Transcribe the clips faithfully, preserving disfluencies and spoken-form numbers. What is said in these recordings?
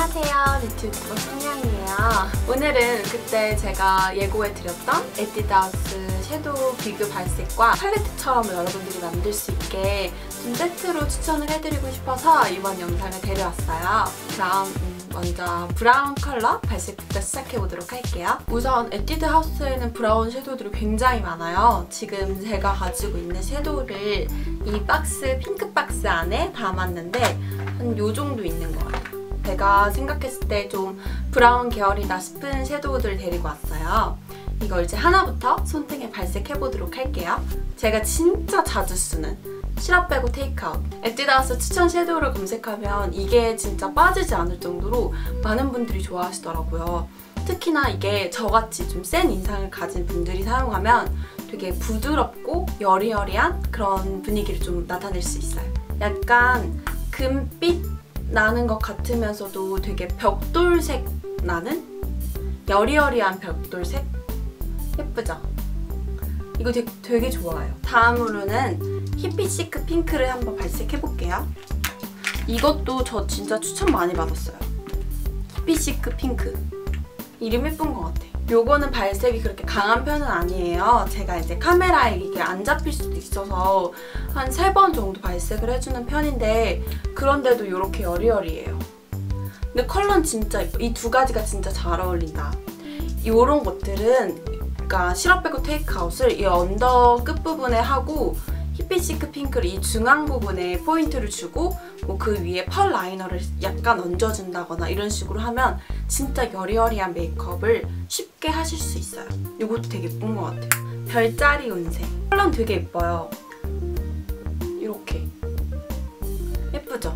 안녕하세요, 뷰티 유튜버 송량이에요. 오늘은 그때 제가 예고해드렸던 에뛰드하우스 섀도우 비교 발색과 팔레트처럼 여러분들이 만들 수 있게 좀 세트로 추천을 해드리고 싶어서 이번 영상을 데려왔어요. 그럼 음, 먼저 브라운 컬러 발색부터 시작해보도록 할게요. 우선 에뛰드하우스에는 브라운 섀도우들이 굉장히 많아요. 지금 제가 가지고 있는 섀도우를 이 박스, 핑크 박스 안에 담았는데 한 요 정도 있는 것 같아요. 제가 생각했을 때 좀 브라운 계열이다 싶은 섀도우들을 데리고 왔어요. 이걸 이제 하나부터 손등에 발색해보도록 할게요. 제가 진짜 자주 쓰는 시럽 빼고 테이크아웃 에뛰드하우스 추천 섀도우를 검색하면 이게 진짜 빠지지 않을 정도로 많은 분들이 좋아하시더라고요. 특히나 이게 저같이 좀 센 인상을 가진 분들이 사용하면 되게 부드럽고 여리여리한 그런 분위기를 좀 나타낼 수 있어요. 약간 금빛 나는 것 같으면서도 되게 벽돌색 나는? 여리여리한 벽돌색? 예쁘죠? 이거 되게, 되게 좋아요. 다음으로는 히피시크 핑크를 한번 발색해볼게요. 이것도 저 진짜 추천 많이 받았어요. 히피시크 핑크. 이름 예쁜 것 같아. 요거는 발색이 그렇게 강한 편은 아니에요. 제가 이제 카메라에 이게 안 잡힐 수도 있어서 한 세 번 정도 발색을 해주는 편인데 그런데도 이렇게 여리여리해요. 근데 컬러는 진짜 예뻐. 이 두 가지가 진짜 잘 어울린다. 이런 것들은 그러니까 시럽 빼고 테이크아웃을 이 언더 끝부분에 하고 히피시크 핑크를 이 중앙 부분에 포인트를 주고 뭐 그 위에 펄 라이너를 약간 얹어준다거나 이런 식으로 하면 진짜 여리여리한 메이크업을 쉽게 하실 수 있어요. 이것도 되게 예쁜 것 같아요. 별자리 운색. 컬러는 되게 예뻐요. 이렇게. 예쁘죠?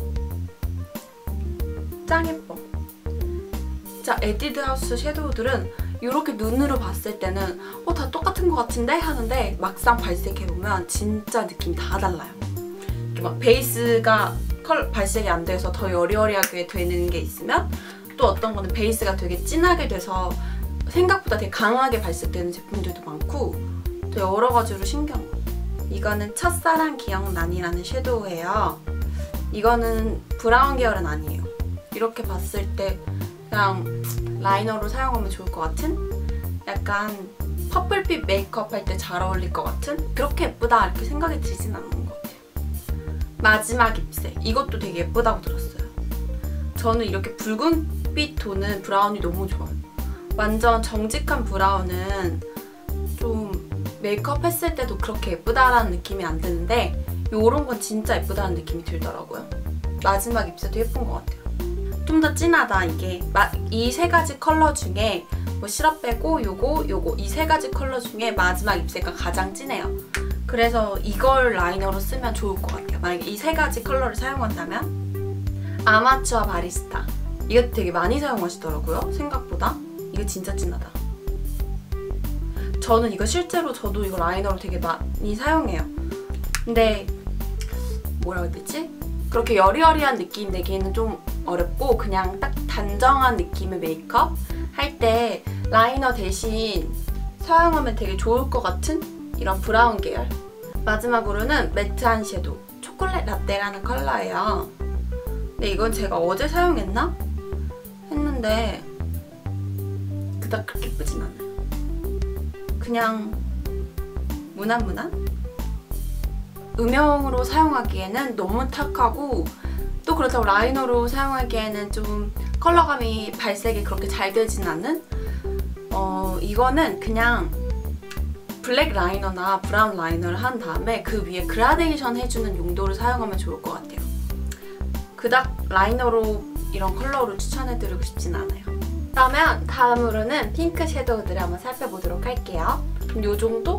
짱 예뻐. 진짜 에뛰드하우스 섀도우들은 이렇게 눈으로 봤을 때는 어, 다 똑같은 것 같은데? 하는데 막상 발색해보면 진짜 느낌이 다 달라요. 이렇게 막 베이스가 컬 발색이 안 돼서 더 여리여리하게 되는 게 있으면 또 어떤 거는 베이스가 되게 진하게 돼서 생각보다 되게 강하게 발색되는 제품들도 많고 또 여러 가지로 신기한 거. 이거는 첫사랑 기억난이라는 섀도우예요. 이거는 브라운 계열은 아니에요. 이렇게 봤을 때 그냥 라이너로 사용하면 좋을 것 같은? 약간 퍼플빛 메이크업 할 때 잘 어울릴 것 같은? 그렇게 예쁘다 이렇게 생각이 들진 않는 것 같아요. 마지막 ip색. 이것도 되게 예쁘다고 들었어요. 저는 이렇게 붉은빛 도는 브라운이 너무 좋아요. 완전 정직한 브라운은 좀 메이크업 했을 때도 그렇게 예쁘다라는 느낌이 안 드는데 요런 건 진짜 예쁘다는 느낌이 들더라고요. 마지막 ip새도 예쁜 것 같아요. 좀 더 진하다 이게. 이 세 가지 컬러 중에 뭐 시럽 빼고 요거 요거 이 세 가지 컬러 중에 마지막 ip새가 가장 진해요. 그래서 이걸 라이너로 쓰면 좋을 것 같아요. 만약에 이 세 가지 컬러를 사용한다면 아마추어 바리스타. 이것도 되게 많이 사용하시더라고요. 생각보다. 이거 진짜 진하다. 저는 이거 실제로 저도 이거 라이너로 되게 많이 사용해요. 근데 뭐라 해야 되지? 그렇게 여리여리한 느낌 내기에는 좀 어렵고 그냥 딱 단정한 느낌의 메이크업 할 때 라이너 대신 사용하면 되게 좋을 것 같은 이런 브라운 계열. 마지막으로는 매트한 섀도우. 초콜릿 라떼라는 컬러예요. 근데 이건 제가 어제 사용했나? 했는데 그닥 그렇게 예쁘진 않아요. 그냥 무난무난? 음영으로 사용하기에는 너무 탁하고 또 그렇다고 라이너로 사용하기에는 좀 컬러감이 발색이 그렇게 잘 되진 않은? 어, 이거는 그냥 블랙 라이너나 브라운 라이너를 한 다음에 그 위에 그라데이션 해주는 용도로 사용하면 좋을 것 같아요. 그닥 라이너로 이런 컬러로 추천해드리고 싶진 않아요. 그러면 다음으로는 핑크 섀도우들을 한번 살펴보도록 할게요. 이 정도?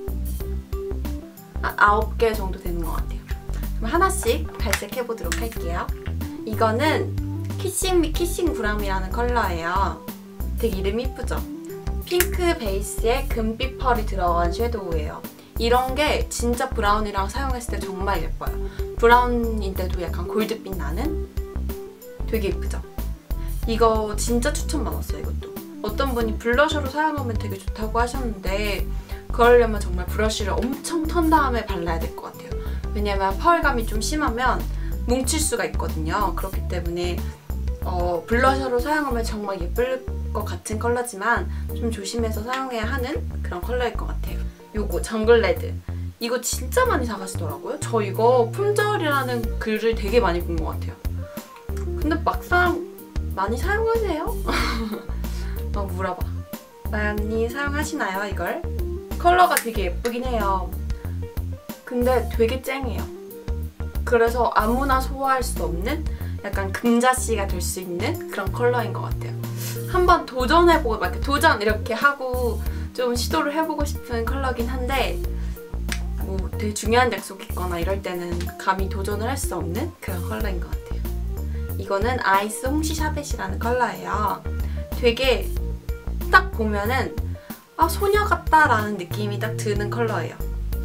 아, 아홉 개 정도 되는 것 같아요. 그럼 하나씩 발색해보도록 할게요. 이거는 키싱 미 키싱 구람이라는 컬러예요. 되게 이름이 이쁘죠? 핑크 베이스에 금빛 펄이 들어간 섀도우예요. 이런 게 진짜 브라운이랑 사용했을 때 정말 예뻐요. 브라운인데도 약간 골드빛 나는? 되게 예쁘죠? 이거 진짜 추천받았어요, 이것도. 어떤 분이 블러셔로 사용하면 되게 좋다고 하셨는데 그러려면 정말 브러쉬를 엄청 턴 다음에 발라야 될 것 같아요. 왜냐면 펄감이 좀 심하면 뭉칠 수가 있거든요. 그렇기 때문에 어, 블러셔로 사용하면 정말 예쁠 것 같은 컬러지만 좀 조심해서 사용해야 하는 그런 컬러일 것 같아요. 요거 정글레드. 이거 진짜 많이 사가시더라고요. 저 이거 품절이라는 글을 되게 많이 본 것 같아요. 근데 막상 많이 사용하세요? 어, 물어봐. 많이 사용하시나요, 이걸? 컬러가 되게 예쁘긴 해요. 근데 되게 쨍해요. 그래서 아무나 소화할 수 없는 약간 금자씨가 될 수 있는 그런 컬러인 것 같아요. 한번 도전해보고, 막 이렇게 도전 이렇게 하고 좀 시도를 해보고 싶은 컬러긴 한데 뭐 되게 중요한 약속 있거나 이럴 때는 감히 도전을 할 수 없는 그런 컬러인 것 같아요. 이거는 아이스 홍시 샤벳이라는 컬러예요. 되게 딱 보면은 아 소녀 같다라는 느낌이 딱 드는 컬러예요.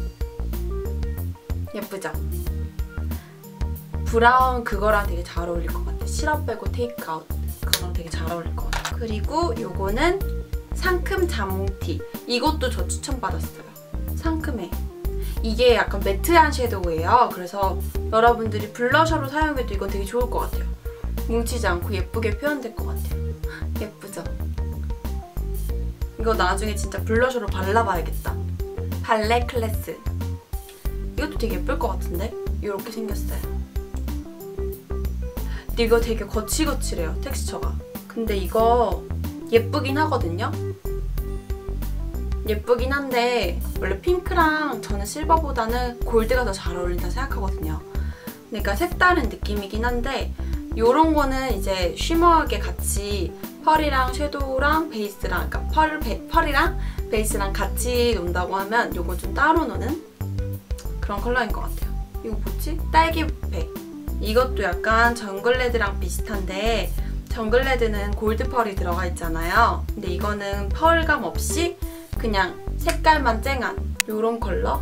예쁘죠? 브라운 그거랑 되게 잘 어울릴 것 같아요. 시럽 빼고 테이크아웃 그거랑 되게 잘 어울릴 것 같아요. 그리고 요거는 상큼 자몽티. 이것도 저 추천받았어요. 상큼해. 이게 약간 매트한 섀도우예요. 그래서 여러분들이 블러셔로 사용해도 이건 되게 좋을 것 같아요. 뭉치지 않고 예쁘게 표현될 것 같아요. 예쁘죠? 이거 나중에 진짜 블러셔로 발라봐야겠다. 발레 클래스. 이것도 되게 예쁠 것 같은데? 이렇게 생겼어요. 근데 이거 되게 거칠거칠해요, 텍스처가. 근데 이거 예쁘긴 하거든요? 예쁘긴 한데 원래 핑크랑 저는 실버보다는 골드가 더 잘 어울린다 생각하거든요. 그러니까 색다른 느낌이긴 한데 요런 거는 이제 쉬머하게 같이 펄이랑 섀도우랑 베이스랑 그러니까 펄, 베, 펄이랑 베이스랑 같이 논다고 하면 요건 좀 따로 노는 그런 컬러인 것 같아요. 이거 뭐지? 딸기부페. 이것도 약간 정글레드랑 비슷한데 정글레드는 골드 펄이 들어가 있잖아요. 근데 이거는 펄감 없이 그냥 색깔만 쨍한 요런 컬러?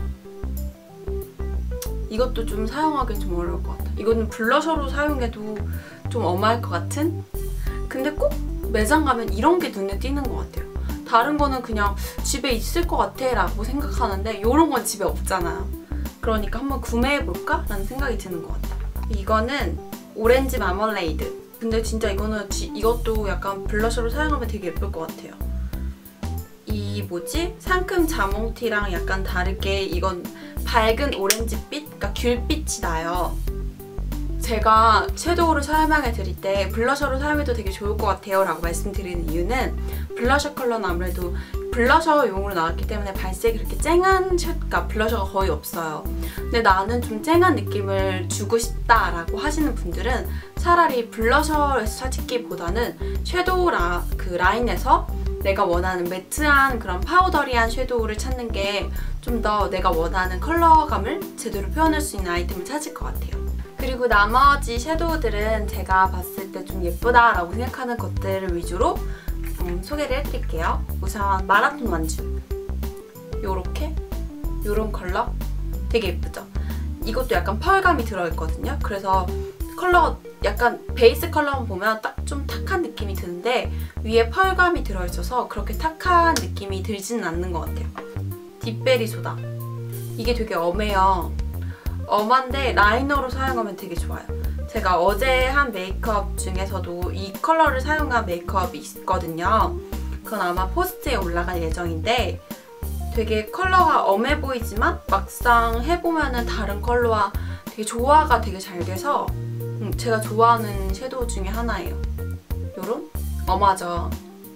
이것도 좀 사용하기 좀 어려울 것 같아. 이거는 블러셔로 사용해도 좀 엄할 것 같은? 근데 꼭 매장 가면 이런 게 눈에 띄는 것 같아요. 다른 거는 그냥 집에 있을 것 같아 라고 생각하는데 이런 건 집에 없잖아요. 그러니까 한번 구매해볼까? 라는 생각이 드는 것 같아요. 이거는 오렌지 마멀레이드. 근데 진짜 이거는 지, 이것도 약간 블러셔로 사용하면 되게 예쁠 것 같아요. 이 뭐지? 상큼 자몽티랑 약간 다르게 이건 밝은 오렌지빛? 그러니까 귤빛이 나요. 제가 섀도우를 설명해 드릴 때 블러셔로 사용해도 되게 좋을 것 같아요 라고 말씀드리는 이유는 블러셔 컬러는 아무래도 블러셔용으로 나왔기 때문에 발색이 그렇게 쨍한 그러니까 블러셔가 거의 없어요. 근데 나는 좀 쨍한 느낌을 주고 싶다라고 하시는 분들은 차라리 블러셔에서 찾기보다는 섀도우 라, 그 라인에서 내가 원하는 매트한 그런 파우더리한 섀도우를 찾는 게 좀 더 내가 원하는 컬러감을 제대로 표현할 수 있는 아이템을 찾을 것 같아요. 그리고 나머지 섀도우들은 제가 봤을 때 좀 예쁘다라고 생각하는 것들을 위주로 음, 소개를 해드릴게요. 우선 마라톤 완주. 요렇게 요런 컬러 되게 예쁘죠? 이것도 약간 펄감이 들어있거든요. 그래서 컬러가 약간 베이스 컬러만 보면 딱 좀 탁한 느낌이 드는데 위에 펄감이 들어있어서 그렇게 탁한 느낌이 들지는 않는 것 같아요. 딥베리 소다. 이게 되게 엄해요. 엄한데 라이너로 사용하면 되게 좋아요. 제가 어제 한 메이크업 중에서도 이 컬러를 사용한 메이크업이 있거든요. 그건 아마 포스트에 올라갈 예정인데 되게 컬러가 엄해 보이지만 막상 해보면은 다른 컬러와 되게 조화가 되게 잘 돼서 음, 제가 좋아하는 섀도우 중에 하나예요. 요런? 엄하죠?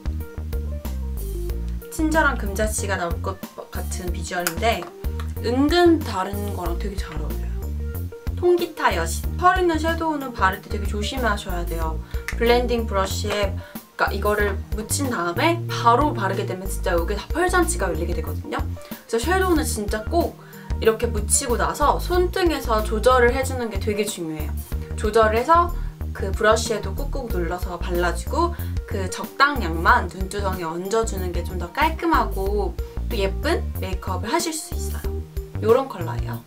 친절한 금자씨가 나올 것 같은 비주얼인데 은근 다른 거랑 되게 잘 어울려요. 통기타 여신. 펄 있는 섀도우는 바를 때 되게 조심하셔야 돼요. 블렌딩 브러쉬에 그러니까 이거를 묻힌 다음에 바로 바르게 되면 진짜 여기 다 펄잔치가 열리게 되거든요. 그래서 섀도우는 진짜 꼭 이렇게 묻히고 나서 손등에서 조절을 해주는 게 되게 중요해요. 조절을 해서 그 브러쉬에도 꾹꾹 눌러서 발라주고 그 적당량만 눈두덩이에 얹어주는 게 좀 더 깔끔하고 또 예쁜 메이크업을 하실 수 있어요. 이런 컬러예요.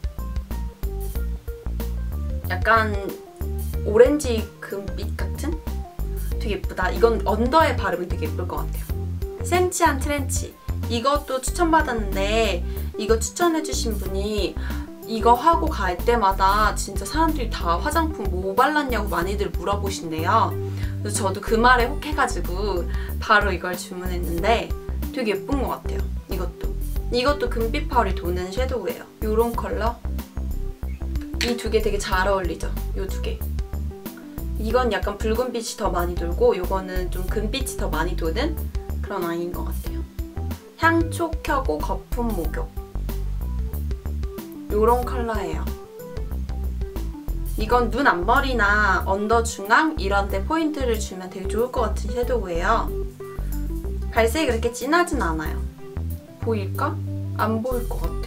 약간 오렌지 금빛 같은? 되게 예쁘다. 이건 언더에 바르면 되게 예쁠 것 같아요. 센치한 트렌치. 이것도 추천받았는데 이거 추천해주신 분이 이거 하고 갈 때마다 진짜 사람들이 다 화장품 뭐 발랐냐고 많이들 물어보신대요. 그래서 저도 그 말에 혹해가지고 바로 이걸 주문했는데 되게 예쁜 것 같아요. 이것도. 이것도 금빛 펄이 도는 섀도우예요. 이런 컬러. 이 두 개 되게 잘 어울리죠? 이 두 개. 이건 약간 붉은빛이 더 많이 돌고 이거는 좀 금빛이 더 많이 도는 그런 아이인 것 같아요. 향초 켜고 거품 목욕. 이런 컬러예요. 이건 눈 앞머리나 언더 중앙 이런 데 포인트를 주면 되게 좋을 것 같은 섀도우예요. 발색이 그렇게 진하진 않아요. 보일까? 안 보일 것 같아.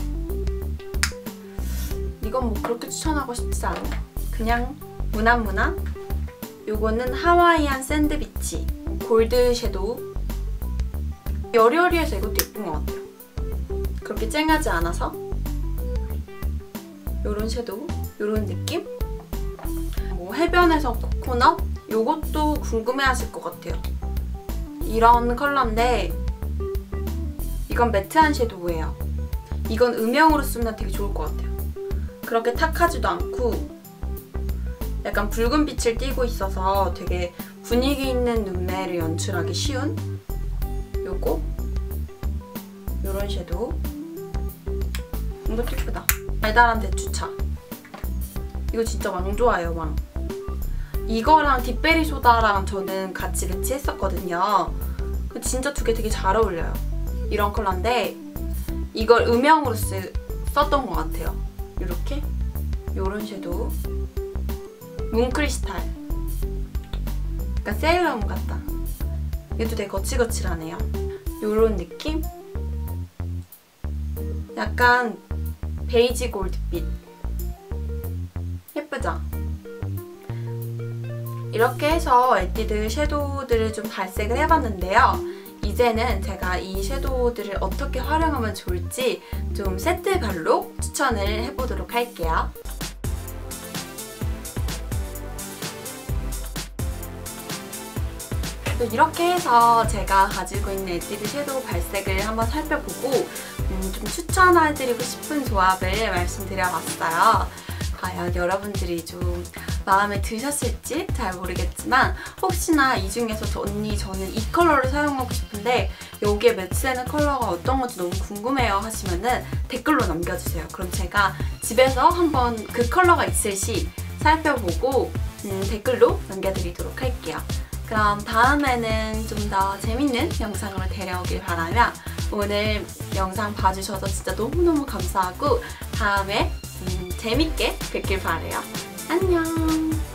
이건 뭐 그렇게 추천하고 싶지 않아요. 그냥 무난무난. 요거는 하와이안 샌드비치 골드 섀도우. 여리여리해서 이것도 예쁜 것 같아요. 그렇게 쨍하지 않아서 요런 섀도우, 요런 느낌? 뭐 해변에서 코코넛? 요것도 궁금해하실 것 같아요. 이런 컬러인데 이건 매트한 섀도우예요. 이건 음영으로 쓰면 되게 좋을 것 같아요. 그렇게 탁하지도 않고 약간 붉은 빛을 띠고 있어서 되게 분위기 있는 눈매를 연출하기 쉬운 요거 요런 섀도우. 이것도 예쁘다. 달달한 대추차. 이거 진짜 왕 좋아요, 왕. 이거랑 딥베리 소다랑 저는 같이 매치했었거든요. 진짜 두 개 되게 잘 어울려요. 이런 컬러인데 이걸 음영으로 쓰, 썼던 것 같아요. 이렇게 요런 섀도우. 뭉크리스탈. 약간 세일러문 같다. 얘도 되게 거칠거칠하네요. 요런 느낌? 약간 베이지 골드빛. 예쁘죠? 이렇게 해서 에뛰드 섀도우들을 좀 발색을 해봤는데요. 이제는 제가 이 섀도우들을 어떻게 활용하면 좋을지 좀 세트별로 추천을 해보도록 할게요. 이렇게 해서 제가 가지고 있는 에뛰드 섀도우 발색을 한번 살펴보고 음, 좀 추천해드리고 싶은 조합을 말씀드려봤어요. 과연 여러분들이 좀 마음에 드셨을지 잘 모르겠지만 혹시나 이 중에서 저, 언니 저는 이 컬러를 사용하고 싶은데 여기에 매치되는 컬러가 어떤 건지 너무 궁금해요 하시면은 댓글로 남겨주세요. 그럼 제가 집에서 한번 그 컬러가 있을 시 살펴보고 음, 댓글로 남겨드리도록 할게요. 그럼 다음에는 좀 더 재밌는 영상으로 데려오길 바라며 오늘 영상 봐주셔서 진짜 너무너무 감사하고 다음에 음, 재밌게 뵙길 바래요. 안녕!